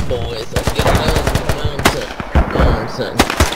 boys. Let's get it on. Come on, son. Come on, son.